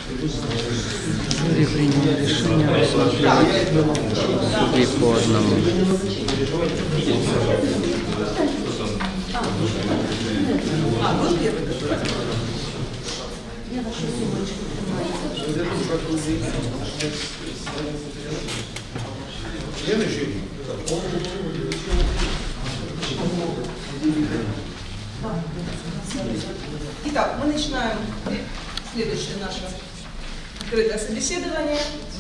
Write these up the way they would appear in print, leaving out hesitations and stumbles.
Жюри приняло решение рассмотреть судей по одному. Итак, мы начинаем следующее наше открытое собеседование.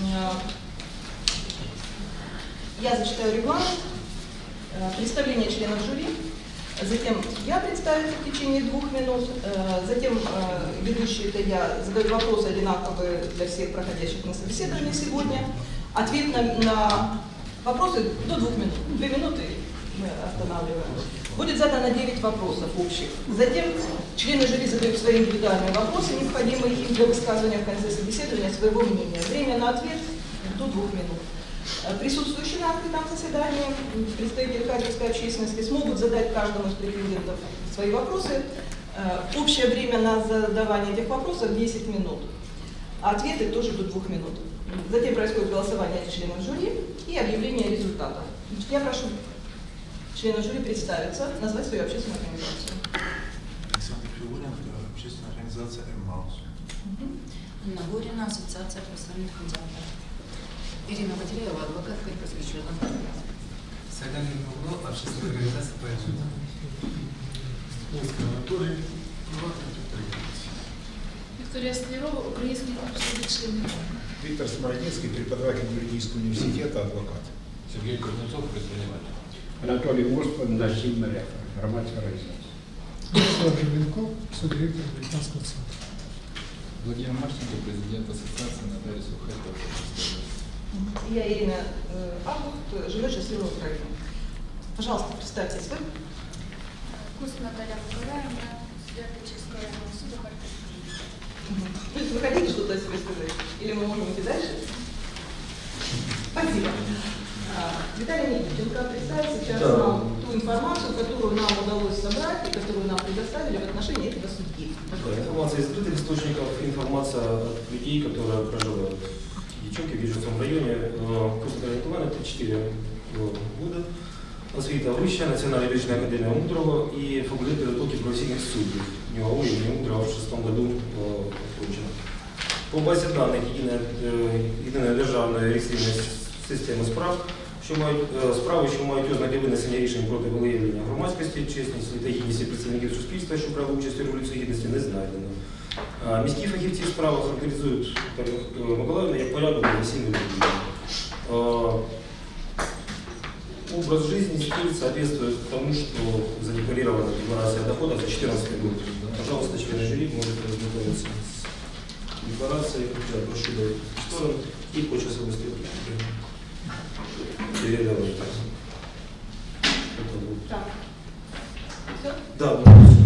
Я зачитаю регламент, представление членов жюри, затем я представлю в течение 2 минут, затем ведущий, это я, задаю вопросы одинаковые для всех проходящих на собеседовании сегодня. Ответ на вопросы до 2 минут, 2 минуты мы останавливаем. Будет задано 9 вопросов общих. Затем члены жюри задают свои индивидуальные вопросы, необходимые им для высказывания в конце собеседования своего мнения. Время на ответ до 2 минут. Присутствующие на открытом заседании представители харьковской общественности смогут задать каждому из претендентов свои вопросы. Общее время на задавание этих вопросов 10 минут. Ответы тоже до 2 минут. Затем происходит голосование членов жюри и объявление результатов. Я прошу членов жюри представиться, назвать свою общественную организацию. Александр Фигурин, общественная организация «Эммаус». Инна Гурина, ассоциация профессиональных медиаторов. Ирина Ватилеева, адвокат Харьковской черной. Саганин Павло, общественная организация «Поэджит». Анатолий, приватный предприниматель. Виктория Столярова, Украинский клуб судочленов. Виктор Смородницкий, преподаватель юридического университета, адвокат. Сергей Кузнецов, предприниматель. Анатолий Моспан, насильный ректор, громадская организация. Вячеслав Живенков, субдиректор Британского центра. Владимир Марченко, президент ассоциации нотариусов Харьковской. Я Ирина Август, живу счастливой Украине. Пожалуйста, представьтесь вы. Кус Наталья Николаевна, судья Печерского районного суда Харьковской. Вы хотите что-то о себе сказать? Или мы можем идти дальше? Спасибо. Виталий Никитенко представит сейчас нам ту информацию, которую нам удалось собрать и которую нам предоставили в отношении этого судьи. Информация из открытых источников, информация от людей, которые проживают. Девчонки в Вижевском районе, Костя Николаевна, 34 года, освіта вища, Национальная юридическая академия Мудрого и факультет подготовки профессийных судей. У него имени Мудрого в 2006 году окончено. По базе данных єдиної державної реєстраційної системи справ, справи, що мають ознаки винесення рішень проти виявлення громадськості, чесності та гідності представників суспільства, що брали участь у Революції Гідності, не знайдено. Міські фахівці в справах характеризують Миколаївну як порядок професійної людини. Образ жизни стиль соответствует тому, что задекларирована декларация доходов за 2014 год. Пожалуйста, члены жюри можете ознакомиться с декларацией, прошли в сторону и по часовой стрелке. Так. Все? Да,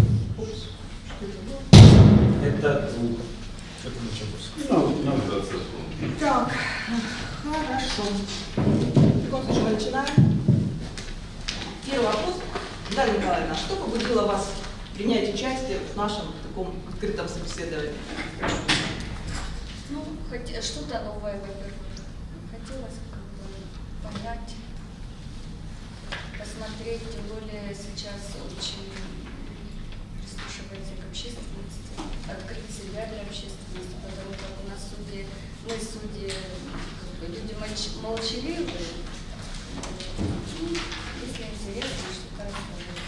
это звук. Это началось. Так, хорошо. В таком случае мы начинаем. Первый вопрос. Дарья Николаевна, что побудило вас принять участие в нашем таком открытом собеседовании? Ну, что-то новое, во-первых. Хотелось понять, посмотреть, тем более сейчас очень прислушивается к общественности, открыть себя для общественности, потому как у нас судьи, мы судьи, люди молчаливые, если интересно, что-то рассказывать.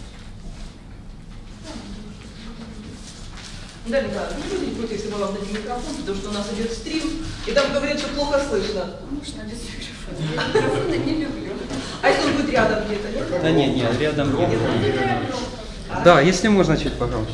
Дарья Николаевна, не будете против, если мы вам дадим микрофон, потому что у нас идет стрим, и там говорят, что плохо слышно. Можно без микрофона. Я микрофона не люблю. А если он будет рядом где-то, нет? Да нет, рядом нет. Да, если можно, чуть погромче.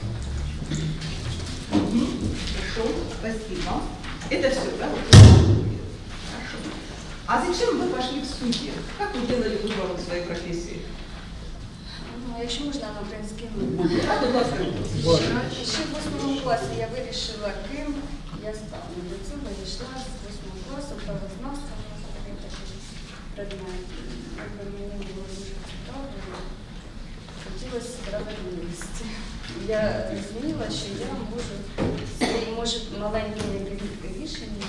Хорошо, спасибо. Это все, да? Хорошо. А зачем вы пошли в судьи? Как вы делали выбор в своей профессии? Ну, якщо можна на українській мові. Будь ласка. Ще в 8 класі я вирішила, ким я стану. До цього я йшла з 8 класу, правознавства, у нас такий предмет. Мені було дуже цікаво, хотілося справедливості. Я розуміла, що я можу своїм Может, маленькие рішення,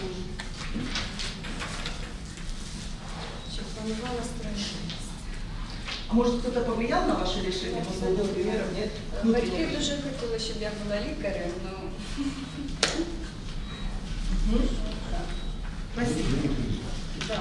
щоб планувала строительство. А может, кто-то повлиял на ваше решение? Может, был примером, нет? Батьки дуже хотіли, щоб я була лікарем, але... Спасибо. Да.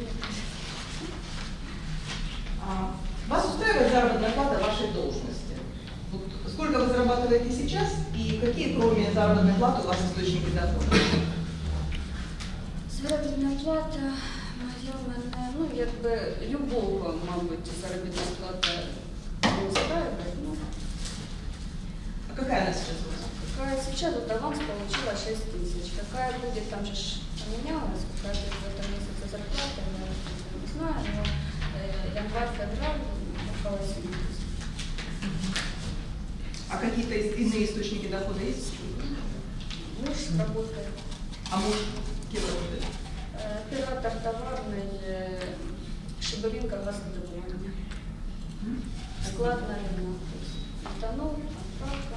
Вас устраивает заработная плата вашей должности? Вот сколько вы зарабатываете сейчас и какие, кроме заработной платы, у вас источники дохода? Заробітна плата моя в мене, ну, якби любого, мабуть, заробітна плата не устраивает, ну. А какая она сейчас у вас? Какая сейчас, вот аванс получила 6 тысяч. Какая будет, там же поменялась, какая будет в этом месяце зарплата, я не знаю, но январь-февраль около 7 тысяч. А какие-то иные источники дохода есть? Муж работает. А муж кем работает? Оператор товарный, шибовинка газодобывания. Складная вина. Этанол, отправка.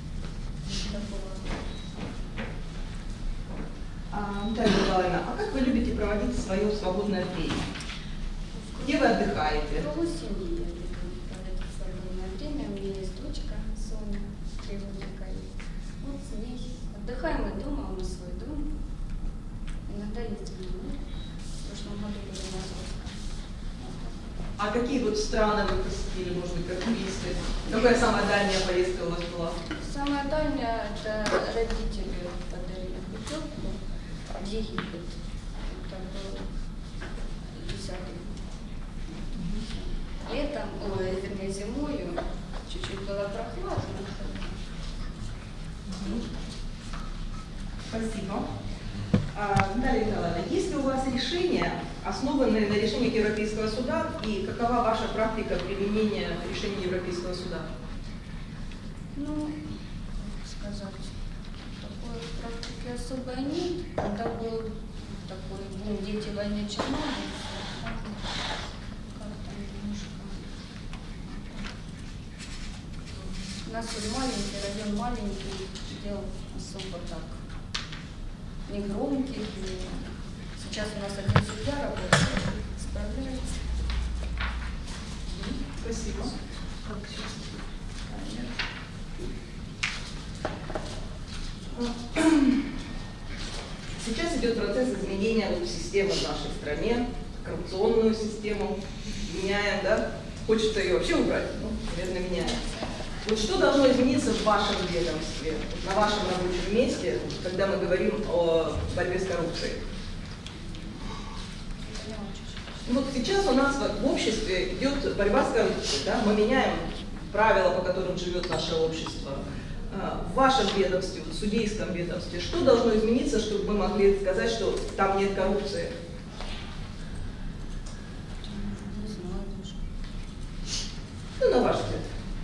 Наталья Николаевна, а как вы любите проводить свое свободное время? Где вы отдыхаете? В кругу семьи я люблю проводить свободное время. У меня есть дочка Соня, 3 годика. Вот с ней отдыхаем и дома, у нас свой дом. Иногда ездим на море. В прошлом году были на Азовском. А какие вот страны вы посетили, может быть, как туристы? Какая самая дальняя поездка у вас была? Самая дальняя – это родители подарили путевку в Египет. Это был 10-й. Летом, вернее, зимою, чуть-чуть было прохладно. Спасибо. Наталья Николаевна, есть ли у вас решения, основанные на решениях Европейского суда, и какова ваша практика применения решений Европейского суда? Ну, как сказать, такой практики особо нет. Когда был такой бум «Дети войны Чернобыль», как-то немножко... У нас вот маленький, район маленький, дел особо так не громких. Сейчас у нас один судья работает, справляется. Спасибо. Сейчас идет процесс изменения вот системы в нашей стране, коррупционную систему. Меняем, да? Хочется ее вообще убрать, ну, наверное, меняем. Вот что должно измениться в вашем ведомстве, на вашем рабочем месте, когда мы говорим о борьбе с коррупцией? Вот сейчас у нас в обществе идет борьба с коррупцией, да? Мы меняем правила, по которым живет наше общество. В вашем ведомстве, в судейском ведомстве, что должно измениться, чтобы мы могли сказать, что там нет коррупции? Ну, на ваш взгляд.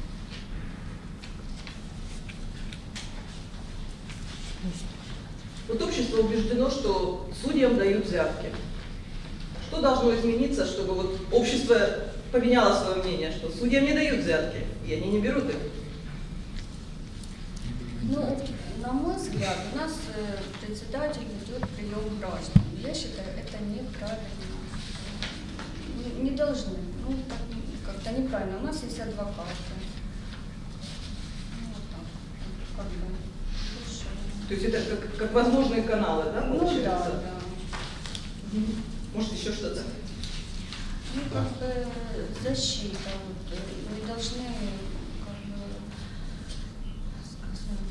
Вот общество убеждено, что судьям дают взятки. Что должно измениться, чтобы вот общество поменяло свое мнение, что судьям не дают взятки, и они не берут их? Ну, на мой взгляд, у нас председатель ведет прием граждан. Я считаю, это неправильно. Не должны. Ну, как-то неправильно. У нас есть адвокаты. Ну, вот так. Как бы. То есть это как возможные каналы, да, получается? Ну, да. Может, еще что-то? Ну, как бы защита. Вот, мы должны, как бы, сказать,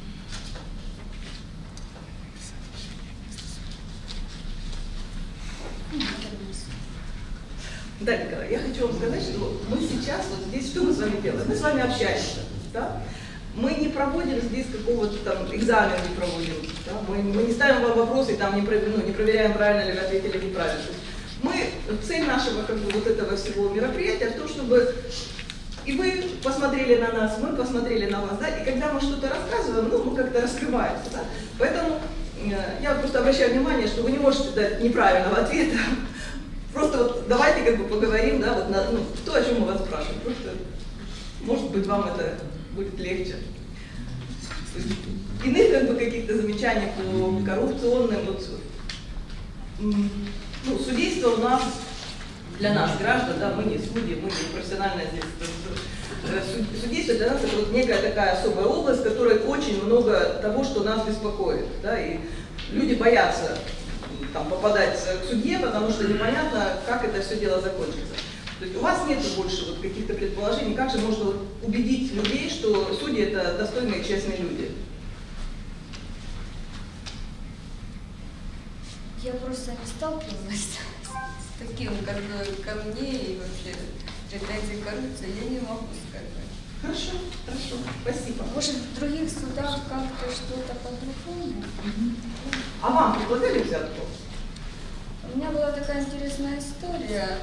Да, Николай, я хочу вам сказать, что мы сейчас вот здесь, что мы с вами делаем? Мы с вами общаемся, да? Мы не проводим здесь какого-то там экзамена, не проводим, да? Мы не ставим вам вопросы и там не проверяем, правильно ли вы ответили, неправильно. Цель нашего как бы, вот этого всего мероприятия в том, чтобы и вы посмотрели на нас, мы посмотрели на вас, да? И когда мы что-то рассказываем, ну, мы как-то раскрываемся, да? Поэтому я просто обращаю внимание, что вы не можете дать неправильного ответа. Просто вот давайте как бы поговорим, да, вот на, ну, то, о чем мы вас спрашиваем. Просто, может быть, вам это будет легче. иных как бы каких-то замечаний по коррупционным, вот, ну, судейство у нас, для нас, граждан, да, мы не судьи, мы не профессиональное здесь. Судейство для нас это вот некая такая особая область, в которой очень много того, что нас беспокоит. Да, и люди боятся там, попадать к судье, потому что непонятно, как это все дело закончится. То есть у вас нет больше вот каких-то предположений, как же можно вот убедить людей, что судьи это достойные и честные люди? Я просто не сталкивалась с таким, как бы, ко мне и вообще претензий коррупции, я не могу сказать. Хорошо, хорошо, спасибо. Может, в других судах как-то что-то по-другому? А вам предлагали взятку? У меня была такая интересная история,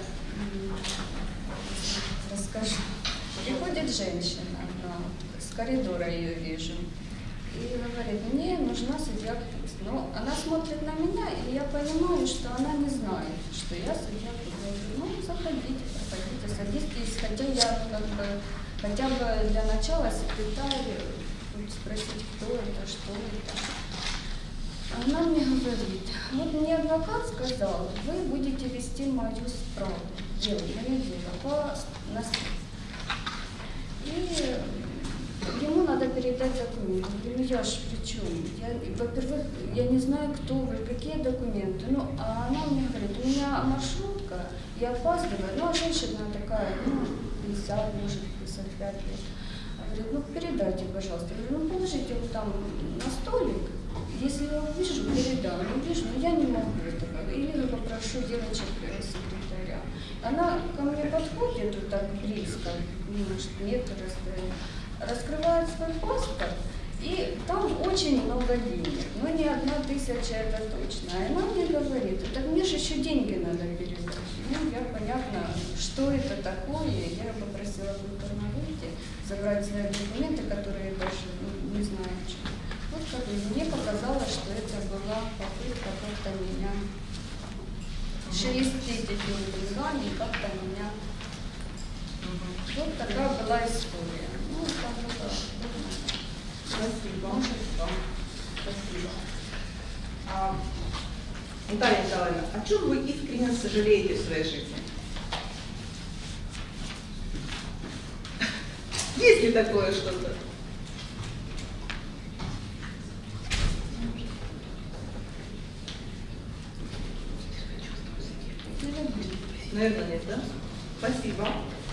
расскажу. Приходит женщина, с коридора ее вижу, и говорит, мне нужна судья Плюс. Но она смотрит на меня, и я понимаю, что она не знает, что я судья Плюс. Я говорю, ну, заходите, проходите, садитесь, хотя я как бы, хотя бы для начала секретарь спросить, кто это, что это. Она мне говорит, вот мне адвокат сказал, вы будете вести мою справу, мое дело по наследству. И ему надо передать документы. Я говорю, ну я ж при чем? Во-первых, я не знаю, кто вы, какие документы. Ну, а она мне говорит, у меня маршрутка, я опаздываю. Ну, а женщина такая, ну, 50, может, 55 лет. Говорит, ну, передайте, пожалуйста. Я говорю, ну, положите его там на столик. Если я увижу, передам. Не вижу, но я не могу этого. Или я попрошу девочек секретаря. Она ко мне подходит вот так близко, может, метр расстояние, раскрывает свой паспорт, и там очень много денег. Но не 1000 это точно. А она мне говорит, так мне же еще деньги надо передать. Ну, я понятно, что это такое. Я попросила культурно выйти, забрать свои документы, которые даже не знаю, что. Вот как мне показалось, что это была попытка как-то меня шелестить этими деньгами, как-то меня. Вот такая была история. Ну, как бы, спасибо. Спасибо. Наталья Николаевна, о чем вы искренне сожалеете в своей жизни? Есть ли такое что-то? Наверное, нет, да? Спасибо.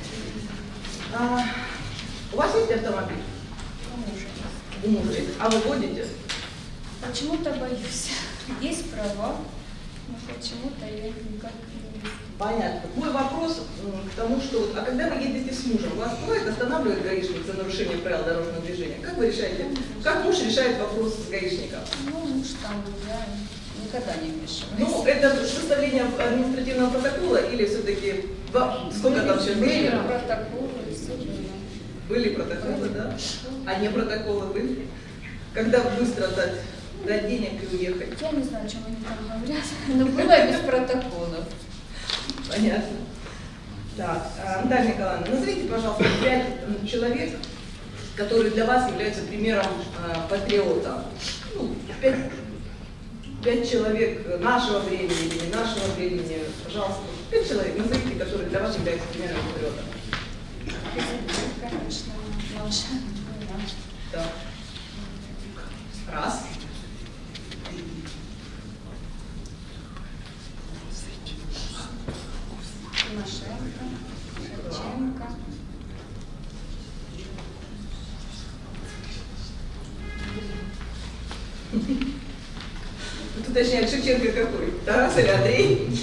У вас есть автомобиль? У мужа есть. А вы водите? Почему-то боюсь. Есть права, но почему-то я их никак не вижу. Понятно. Мой вопрос к тому, что, а когда вы едете с мужем, вас бывает останавливает гаишник за нарушение правил дорожного движения? Как вы решаете? Как муж решает вопрос с гаишником? Ну, муж там, я никогда не вмешиваюсь. Ну, это составление административного протокола или все-таки сколько там сейчас были было? протоколы, все было. Были протоколы, да? А не протоколы были? Когда быстро дать денег и уехать? Я не знаю, о чем они там говорят, но было без протоколов. Понятно. Так, Наталья Николаевна, назовите, пожалуйста, 5 человек, которые для вас являются примером патриота. Ну, 5 человек нашего времени или не нашего времени. Пожалуйста, 5 человек назовите, которые для вас являются примером патриота. Конечно, наша. Да. Раз. Тимошенко, Шевченко. Тут уточняют, Шевченко какой? Тарас или Андрей?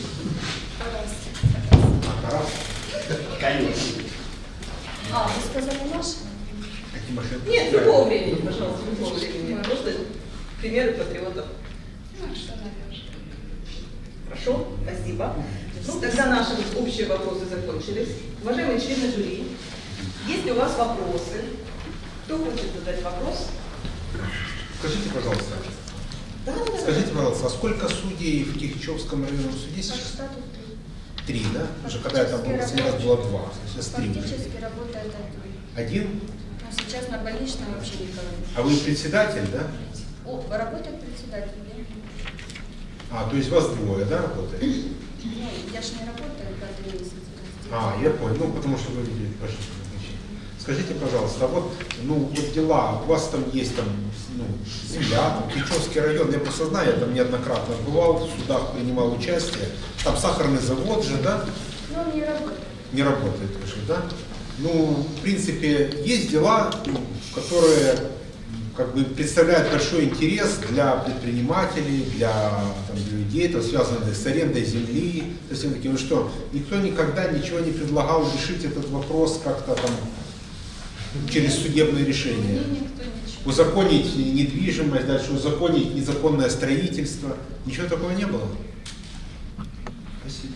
Тарас. Конечно. А, вы сказали наш? Нет, любого времени, пожалуйста, любого времени. Просто примеры патриотов. Ну, что, наверное. Хорошо, спасибо. Ну, тогда наши общие вопросы закончились. Уважаемые члены жюри, есть ли у вас вопросы? Кто хочет задать вопрос? Скажите, пожалуйста. Да. Скажите, пожалуйста, а сколько судей в Кихичевском районном суде сейчас? По штату 3, да? Уже когда я там был, последний раз было 2, сейчас 3. Фактически работает один. Один? Но сейчас на больничном вообще никого нет. А вы председатель, да? Работает председатель, да? А, то есть вас двое, да, работает? Ну, я же не работаю 5 месяц. Я понял, ну потому что вы видели, прошу прощения. Скажите, пожалуйста, а вот, вот дела, у вас там есть там, земля, там, Кричевский район, я просто знаю, я там неоднократно бывал, в судах принимал участие, там сахарный завод же, да? Ну, не работает. Не работает уже, да? В принципе, есть дела, которые как бы представляют большой интерес для предпринимателей, для людей, связанных с арендой земли. То есть, такие, что никто никогда ничего не предлагал решить этот вопрос как-то там через судебное решение. Узаконить недвижимость, дальше узаконить незаконное строительство. Ничего такого не было? Спасибо.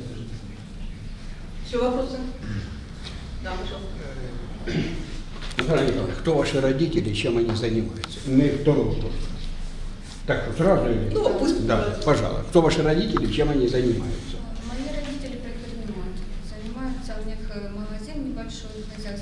Еще вопросы? Да, пожалуйста. Наталья Николаевна, кто ваши родители, чем они занимаются? Кто вопрос? Так что сразу? Пусть. Да, пожалуйста. Кто ваши родители, чем они занимаются? Мои родители предприниматели. Занимаются, у них магазин небольшой,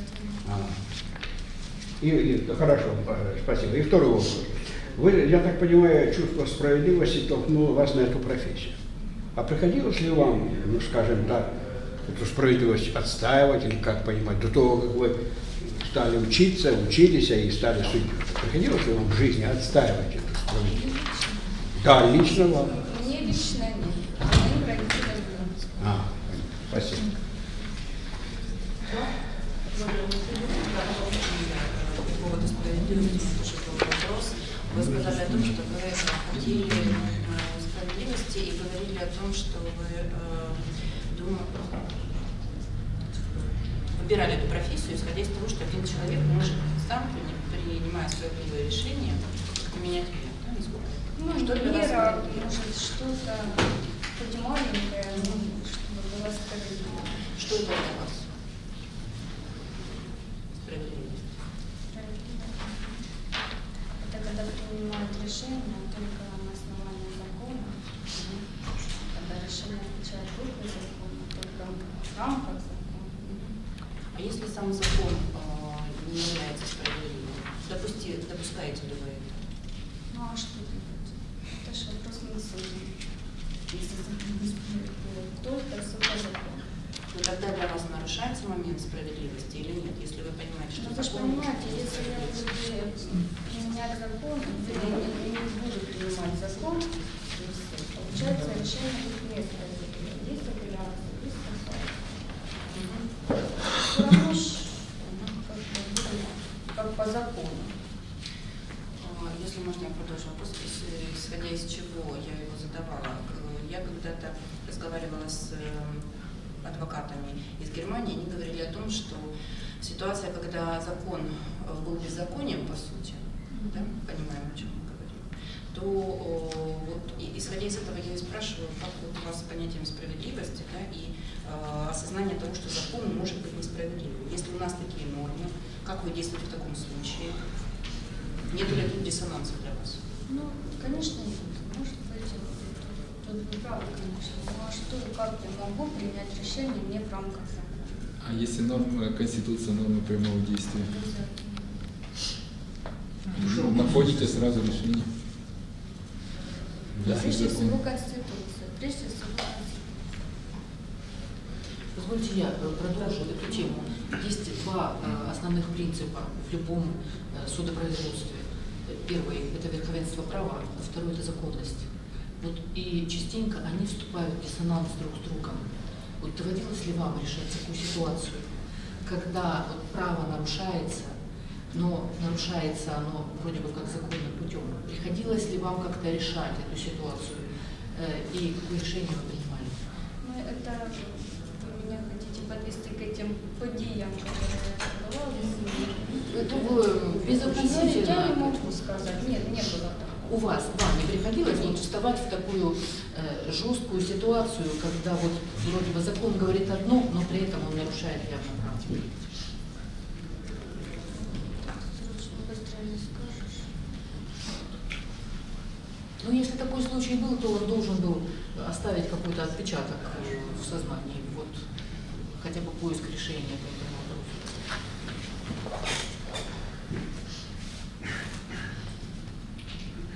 хозяйственный. Хорошо, спасибо. И второй вопрос. Вы, я так понимаю, чувство справедливости толкнуло вас на эту профессию. А приходилось ли вам, скажем так, эту справедливость отстаивать, или как понимать, до того, как вы стали учиться, учились и стали судьей? Приходилось ли вам в жизни отстаивать эту справедливость? Да, лично вам. Мне лично нет, а моим родителям нет. Спасибо. По поводу справедливости тоже был вопрос. Вы сказали о том, что вы хотели справедливости и говорили о том, что вы выбирали эту профессию, исходя из того, что один человек может сам, принимая справедливое решение, менять мир. Да, Что для вас? Может, что-то хоть маленькое, чтобы было справедливо. Что это для вас? Справедливость. Это когда принимают решение только на основании закона, когда решение отвечает только закону, только в рамках закона. А если сам закон не является справедливым, допускаете ли вы это? Ну а что делать? Это же вопрос на суде. Если закон не справедливый, только суд закон. Но тогда для вас нарушается момент справедливости или нет, если вы понимаете, что вы же понимаете, если я буду применять закон, не буду принимать закон, получается решение будет несправедливым. Есть апелляция, есть кассация. Все равно как по закону. Если можно, я продолжу вопрос, исходя из чего я его задавала. Я когда-то разговаривала с адвокатами из Германии, они говорили о том, что ситуация, когда закон был беззаконием, по сути, да, понимаем, о чем мы говорим, то исходя из этого я и спрашиваю, как у вас с понятием справедливости, да, и осознание того, что закон может быть несправедливым. Если у нас такие нормы, как вы действуете в таком случае? Нет ли тут диссонанса для вас? Ну, конечно, нет. Может быть, тут вы правы, конечно. Ну а что, как я могу принять решение не в рамках закона? А если норма Конституция, нормы прямого действия? Находите сразу решение? Прежде всего Конституция. Прежде всего Конституция. Позвольте я продолжу эту тему. Есть два основных принципа в любом судопроизводстве. Первый – это верховенство права, а второй – это законность. И частенько они вступают в диссонанс друг с другом. Доводилось ли вам решать такую ситуацию, когда право нарушается, но нарушается оно вроде бы как законным путем? Приходилось ли вам как-то решать эту ситуацию? И какое решение вы принимали? Ну, это вы меня хотите подвести к этим подиям, которые я сказала? Безотносительно. Я не могу сказать. Нет, не было такого. У вас, вам не приходилось вставать в такую жесткую ситуацию, когда вроде бы закон говорит одно, но при этом он нарушает явно право? Быстро не скажешь. Ну, если такой случай был, то он должен был оставить какой-то отпечаток в сознании, хотя бы поиск решения по этому вопросу.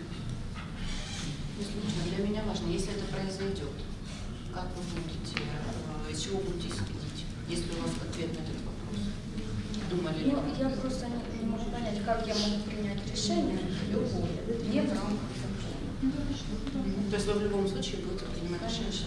Если нужно, для меня важно, если это произойдет, как вы будете, из чего будете исходить, если у вас ответ на этот вопрос? Думали ли? Ну, я просто не могу понять, как я могу принять решение любое, не в рамках закона. То есть вы в любом случае будете принимать решение?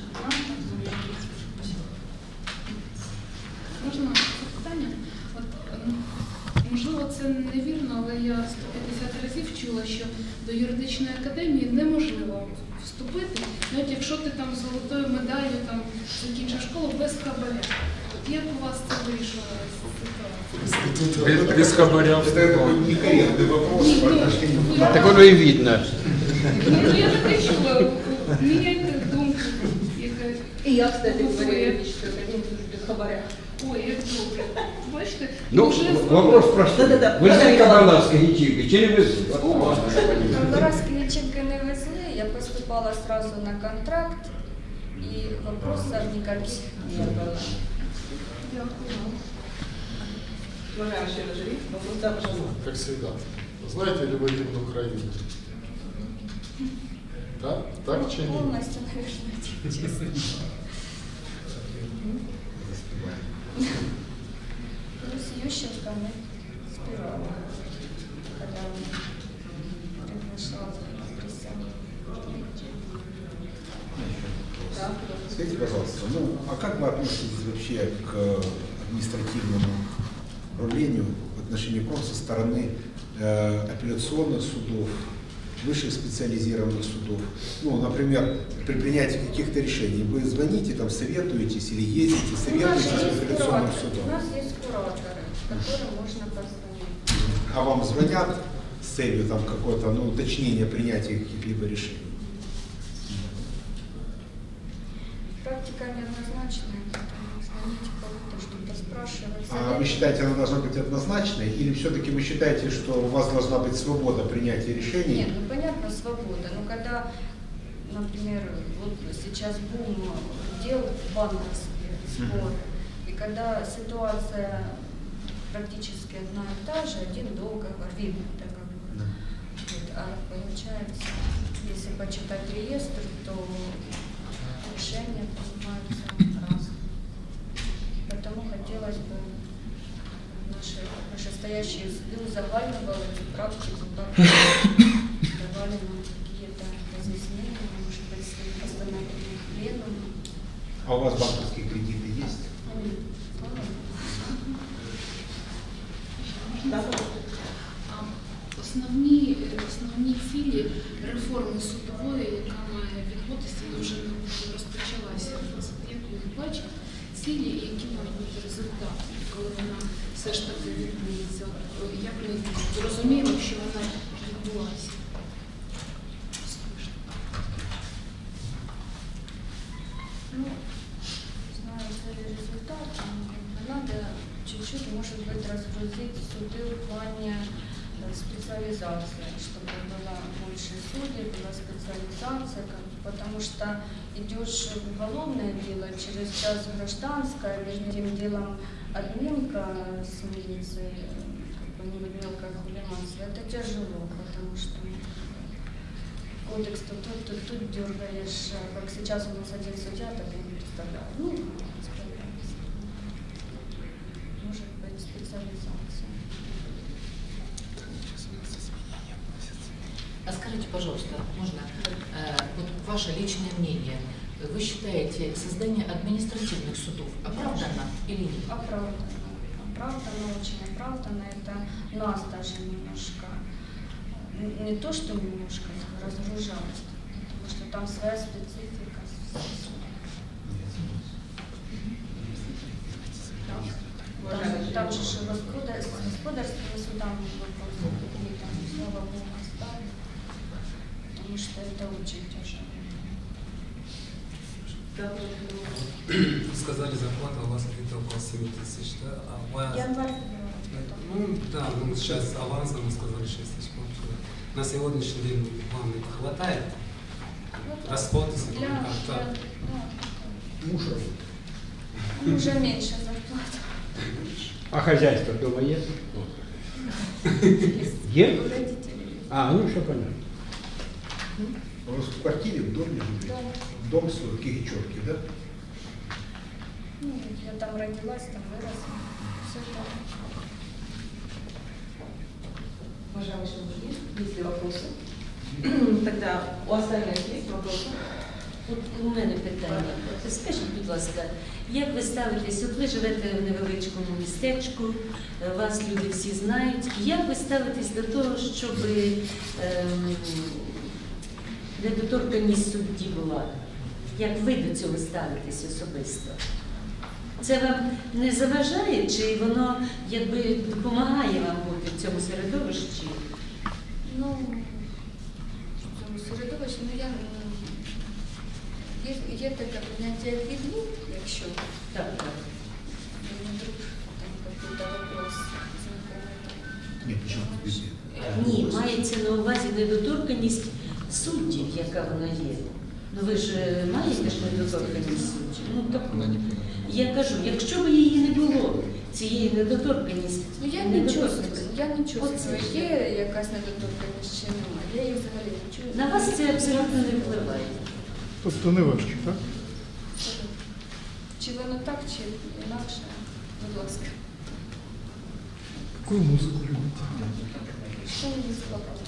Можна запитання? От, можливо, це невірно, але я 150 разів чула, що до юридичної академії неможливо вступити, навіть якщо ти там золотою медаллю там закінчив школу без хабаря. От як у вас це вирішувалося? Без хабаря. Это некорректный вопрос по отношению к нам. Так воно і видно. Ну, я таке чула. Міняйте думку. И я, кстати, говорю, юридическую академию тоже без хабаря. Ой, як добре. Бачите? Ну, вже вопрос простой. Везли кабанарські ячейки, чи не везли? Кабанарські ячейки не везли, я поступала сразу на контракт, и вопросов никаких не было. Уважаемый член жюри, вопрос, да, пожалуйста. Как всегда. Знаете ли вы гимн Украины? Да? Так чи ні? Полностью, наверное, честно. Ну, с Ющенко мы спевали, когда он приглашал на присягу. Скажите, пожалуйста, ну а как вы относитесь вообще к административному управлению в отношении КОН со стороны апелляционных судов, высших специализированных судов? Ну, например, при принятии каких-то решений вы звоните, там, советуетесь или ездите, советуетесь с апелляционным судом? У нас есть кураторы, которым можно позвонить. А вам звонят с целью там какое-то, ну, уточнения принятия каких-либо решений? Практика неоднозначная, поэтому звоните кого-то, что-то спрашивать. А вы считаете, она должна быть однозначной? Или все-таки вы считаете, что у вас должна быть свобода принятия решений? Нет, ну понятно, свобода. Но когда, например, вот сейчас бум дел банковских, спор, и когда ситуация практически одна и та же, один договор, видно договор. Вот, а получается, если почитать реестр, то решения принимаются разные. Потому хотелось бы наши вышестоящие суды узагальнивали эту практику, давали нам какие-то разъяснения, может быть, свои постановления пленума. А у вас банковские кредиты есть? Основні цілі реформи судової, яка має відбутися, вже розпочалася. Як ви бачите, цілі, які мають бути результати, коли вона все ж таки відбудеться. Як ми розуміємо, що вона відбулася? Ну, знаю цели результата, надо чуть-чуть, может быть, разгрузить суды в плане специализации, чтобы было больше судей, была специализация, потому что идешь в уголовное дело, через час гражданское, между этим делом админка с милицией, какое-нибудь мелкое хулиганство, это тяжело, потому что кодекс тут дергаешь, как сейчас у нас один судья, так я не представляю. Ну, справляемся. Может быть, специализация. А скажите, пожалуйста, можно, вот ваше личное мнение, вы считаете создание административных судов оправдано или нет? Оправдано. Оправдано, очень оправдано. Это нас даже немножко, не то что немножко, разгружает, потому что там своя специфика. Там же с господарскими судами вопросы такие, там, слава Богу, оставили, потому что это очень тяжело. Сказали, зарплата у вас где-то около 7 тысяч, да? А моя... Январь. Ну да, ну сейчас авансом мы сказали 6 тысяч. На сегодняшний день вам это хватает? Расходы, как-то? Муж Уже меньше зарплата. А хозяйство дома есть? Есть? А, ну все понятно. У вас в квартире, в доме живете? Да. Дом свой, Кигичевки, да? Ну, я там родилась, там выросла. Все там. Уважаемые члены, есть ли вопросы? Тогда у остальных есть вопросы? От у мене питання. Скажіть, будь ласка, як ви ставитесь, от ви живете в невеличкому містечку, вас люди всі знають, як ви ставитесь до того, щоб недоторканність судді була? Як ви до цього ставитесь особисто? Це вам не заважає, чи воно якби допомагає вам бути в цьому середовищі? Ну, в цьому середовищі, ну я... Є таке поняття як відлюб, якщо так. Вдруг там какой-то вопрос знакомий. Ні, чому везде? Ні, мається на увазі недоторканність суддів, яка вона є. Ну ви ж маєте ж недоторканність суддів? Ну, тобто, я кажу, якщо б її не було, цієї недоторканності. Ну я не чувствую, є якась недоторканність чи немає. Я її взагалі не чую. На вас це абсолютно не впливає. Тобто не важко, так? Чи воно так, чи інакше, будь ласка. Яку музику любите? Що мені сподобалося?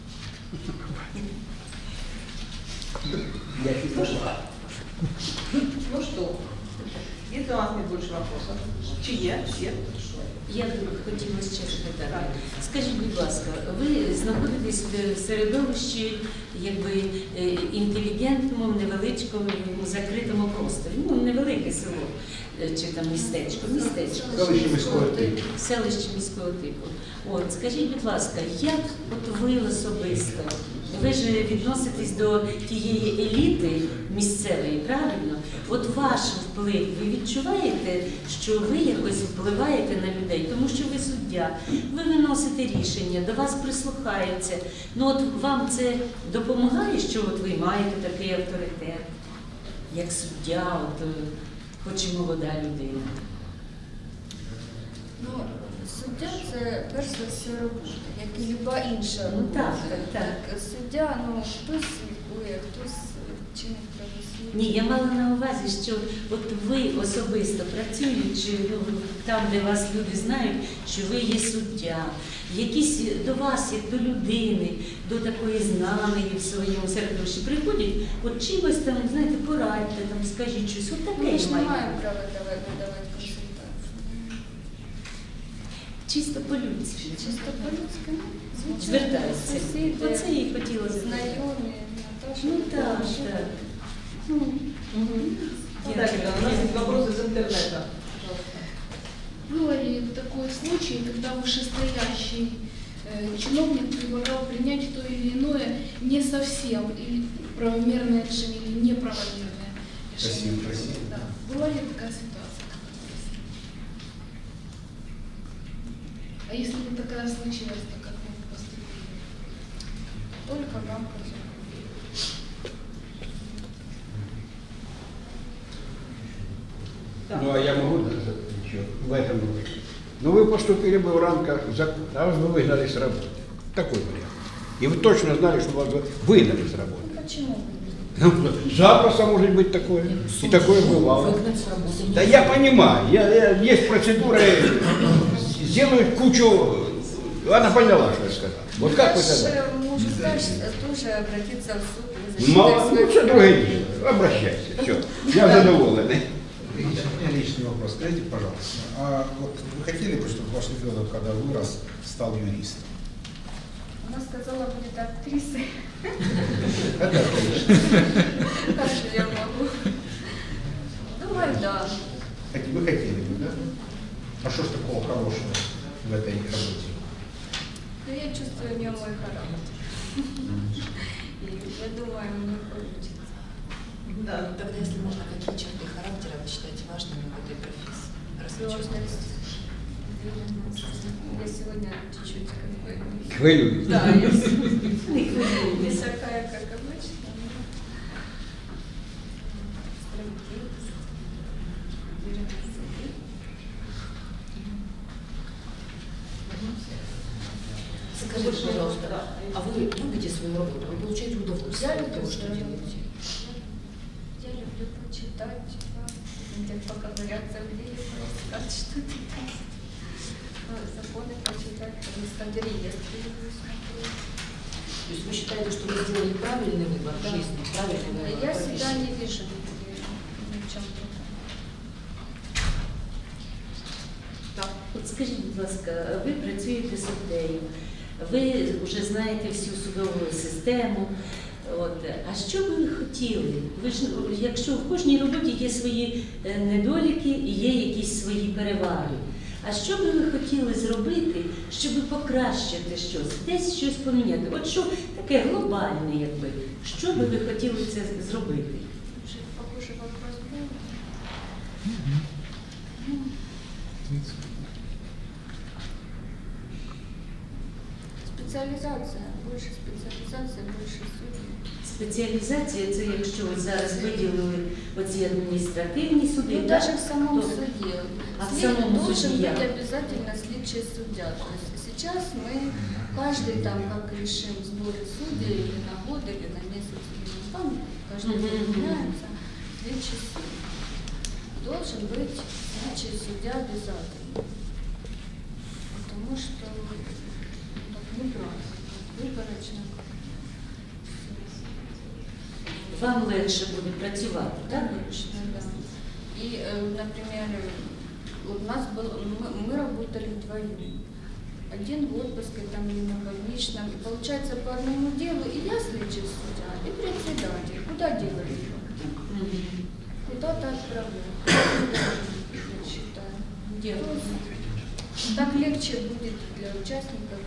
Ну что, если у нас нет больше вопросов, чьи? Я б хотіла ще запитати. Скажіть, будь ласка, ви знаходитесь в середовищі якби інтелігентному, невеличкому, закритому просторі. Ну, невелике село чи там містечко. Селище міського типу. Селище міського типу. От, скажіть, будь ласка, як от ви особисто, ви ж відноситесь до тієї еліти місцевої, правильно? От ваш вплив, ви відчуваєте, що ви якось впливаєте на людей, тому що ви суддя, ви виносите рішення, до вас прислухаються. Ну от вам це допомагає, що от ви маєте такий авторитет, як суддя, от, хоч і молода людина? Ну, суддя – це перш за все робота, як і люба інша робота. Ну, так. Суддя, ну, хтось слідкує, хтось чинить правосуддя. Ні, я мала на увазі, що от ви особисто працюючи там, де вас люди знають, що ви є суддя, якісь до вас, як до людини, до такої знаної в своєму середовищі приходять, от чимось там, знаєте, порадьте, там, скажіть щось, от таке. Ми ж не маємо права давати консультації. Чисто по-людськи. Чисто по-людськи, звичайно. Звертаються. Сусіди, Оце я і хотіла запитати. знайомі, Наташа. Ну так, так. Так, у нас есть вопросы из интернета. Было ли такой случай, когда вышестоящий чиновник предлагал принять то или иное не совсем или правомерное решение, или неправомерное решение? Спасибо. Да. Была ли такая ситуация? А если бы такая случилась, то как вы поступили? Только в рамках. Ну, а я могу еще в этом роде. Ну, вы поступили бы в рамках закона, а вас бы выгнали с работы. Такой вариант. И вы точно знали, что вас выгнали с работы. Ну, почему? Запросто может быть такое. И такое бывало. Да я понимаю, есть процедуры, сделают кучу. Она поняла, что я сказал. Вот как вы сказали? Может тоже обратиться в суд. Мало, ну что другое дело. Обращайся. Все. Я задоволен. У меня личный вопрос. Скажите, пожалуйста, а вот вы хотели бы, чтобы ваш ребенок, когда вырос, стал юристом? Она сказала, будет актрисой. Это отлично. Как же я могу? Думаю, да. Вы хотели бы, да? А что ж такого хорошего в этой работе? Но я чувствую в нем мой характер. И я думаю, у меня получится. Да, тогда, если можно, какие черты характера вы считаете важными в этой профессии? Раз вы чувствуете. Я сегодня чуть-чуть Хвилююсь. Да, я не такая, как обычно. Скажите, пожалуйста, а вы любите свою работу, вы получаете удовольствие Я от того, люблю что свою делаете. Я люблю почитать, где поковыряться, где поискать, что читать. Законы почитать, просто реестр люблю смотреть. То есть вы считаете, что вы сделали правильный выбор в жизни, правильный выбор? Я себя не вижу ни в чем другом. От скажіть, будь ласка, ви працюєте суддею, ви вже знаєте всю судову систему. От. А що би ви хотіли? Ви ж, якщо в кожній роботі є свої недоліки і є якісь свої переваги. А що би ви хотіли зробити, щоб покращити щось, десь щось поміняти? От що таке глобальне, якби, що би ви хотіли це зробити? Похожий вопрос был. Специализация, больше специализация, больше судей. Спеціалізація – це якщо от зараз виділили оці адміністративні суди, Ну, так? даже в самом То- суде. А в След- самом должен суде быть як? обязательно слідчий судья. То есть сейчас мы каждый там, как решим сборы судей или на год, или на месяц, или на там, каждый день меняется, слідчий судья. Должен быть слідчий судья обязательно. Потому что так неправильно, выборочно. Вам легше буде працювати, так? Конечно, да. И, например, у нас был, мы работали вдвоем. Один в отпуске, там не на больничном. И получается по одному делу и я слідчий судья, и председатель. Куда делать его? Куда-то отправляют. Я считаю. Делать. Так легче будет для участников.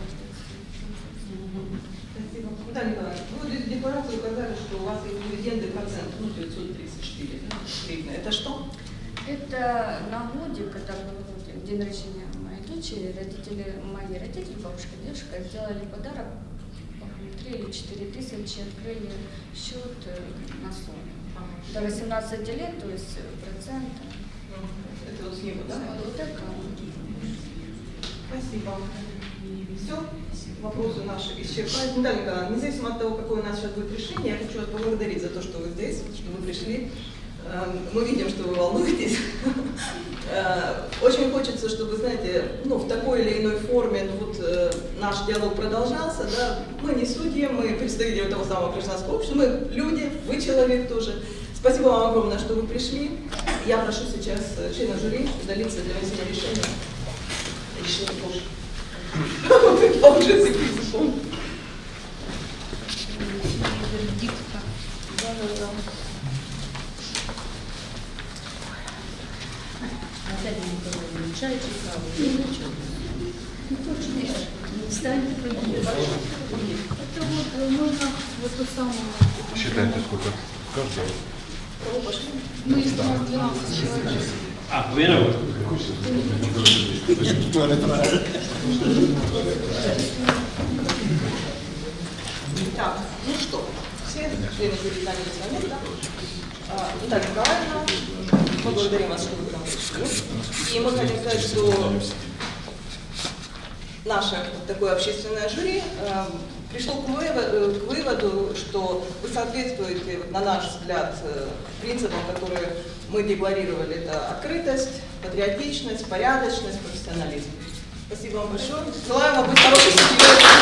Спасибо. Наталья Николаевна, вы в декларации указали, что у вас есть дивиденды процент, 934 гривны. Это что? Это на годик, когда был день рождения моей дочери, мои родители, бабушка, дедушка, сделали подарок, 3 или 4 тысячи, открыли счет на сумму. До 18 лет, то есть процент. Это вот с него, да? Вот это. Спасибо. Все, вопросы наши исчерпались. Наталья Николаевна, независимо от того, какое у нас сейчас будет решение, я хочу вас поблагодарить за то, что вы здесь, что вы пришли. Мы видим, что вы волнуетесь. Очень хочется, чтобы, знаете, ну, в такой или иной форме наш диалог продолжался. Да? Мы не судьи, мы представители того самого гражданского общества, мы люди, вы человек тоже. Спасибо вам огромное, что вы пришли. Я прошу сейчас члена жюри удалиться для вынесения решения. Решение тоже. Я уже записываю. Наталья Николаевна, чай чи каву? Ничего. Не хочешь? Встаньте, пойдите. Это вот можно вот ту самую. Считайте, сколько каждого. Кого пошли? Мы из 12 человек. А, уверен? Так, ну что, все члены жюри заняли свое место. Наталья Николаевна, мы благодарим вас, что вы к нам пришли. И мы хотим сказать, что наше такое общественное жюри пришло к выводу, что вы соответствуете, на наш взгляд, принципам, которые мы декларировали. Это открытость, патриотичность, порядочность, профессионализм. Спасибо вам большое. Желаем вам быть хорошей судьей.